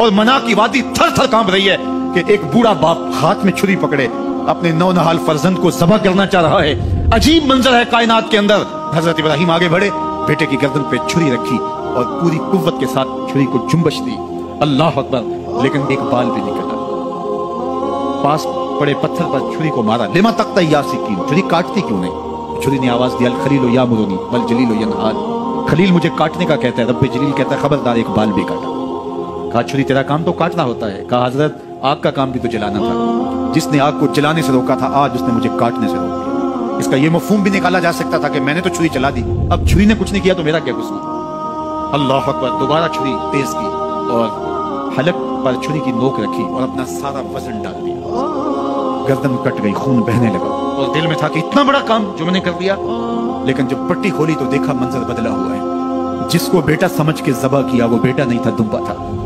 और मना की वादी थर थर कांप रही है कि एक बूढ़ा बाप हाथ में छुरी पकड़े अपने नौनहाल फर्जंद को ज़बह करना चाह रहा है। अजीब मंजर है कायनात के अंदर। हजरत इब्राहिम आगे बढ़े, बेटे की गर्दन पे छुरी रखी और पूरी कुव्वत के साथ छुरी को जुम्बश दी। अल्लाह अकबर। लेकिन एक बाल भी निकला। पास पड़े पत्थर पर छुरी को मारा। लिमा तख्ता या सिकीन, छुरी काटती क्यों नहीं? छुरी ने आवाज दिया, अल खलील या मुरुनी बल जलील यनहाल। खलील मुझे काटने का कहता है, रब्बे जलील कहता है खबरदार एक बाल भी काटा। कहा छुरी तेरा काम तो काटना होता है। कहा हजरत आग का काम भी तो जलाना था। जिसने आग को जलाने से रोका था आज उसने मुझे काटने से रोक दिया। इसका ये मफहूम भी निकाला जा सकता था कि मैंने तो छुरी चला दी, अब छुरी ने कुछ नहीं किया तो मेरा क्या कसूर। अल्लाह अकबर। दोबारा छुरी तेज की और हलक पर छुरी की नोक रखी और अपना सारा वजन डाल दिया। गर्दन कट गई, खून बहने लगा और दिल में था कि इतना बड़ा काम जो मैंने कर दिया। लेकिन जब पट्टी खोली तो देखा मंजर बदला हुआ है। जिसको बेटा समझ के ज़बह किया वो बेटा नहीं था, दुम्बा था।